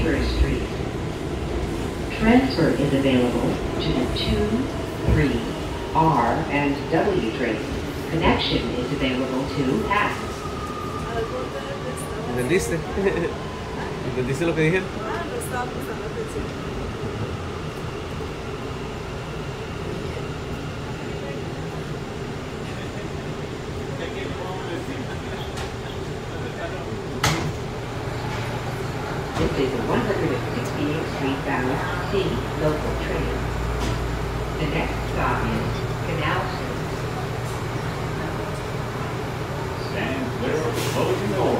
Chambers Street. Transfer is available to the 2, 3, R, and W trains. Connection is available to PATH. ¿Entendiste? ¿Entendiste lo que dije? No estaba prestando atención. This is a 168th Street bound C local train. The next stop is Canal Street. Stand clear of the closing door.